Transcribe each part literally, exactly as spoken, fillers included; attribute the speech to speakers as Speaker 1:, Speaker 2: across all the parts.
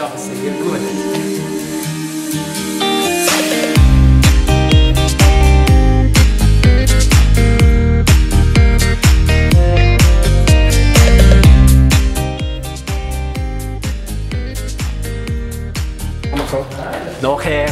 Speaker 1: sehr gut. Nachher.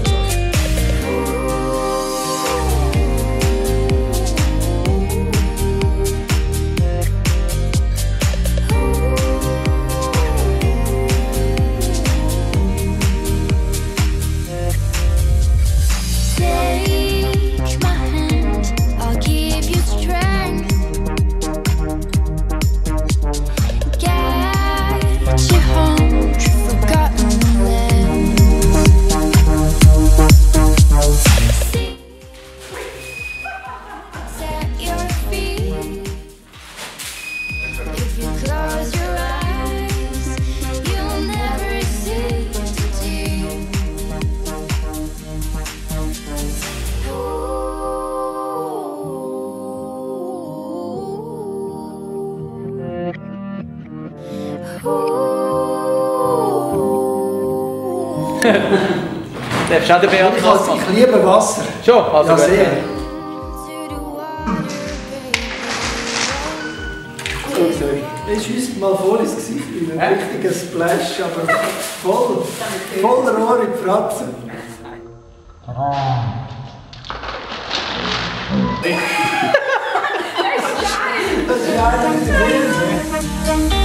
Speaker 2: Darfst du auch den Beat machen?
Speaker 1: Ich liebe Wasser.
Speaker 2: Schon? Also
Speaker 1: ja, sehr. Oh, sorry. Ich schießt mal voll ins Gesicht, ein äh? richtiges Splash, aber voll, voller Rohr in die Fratze. Das ist ja eigentlich der Film.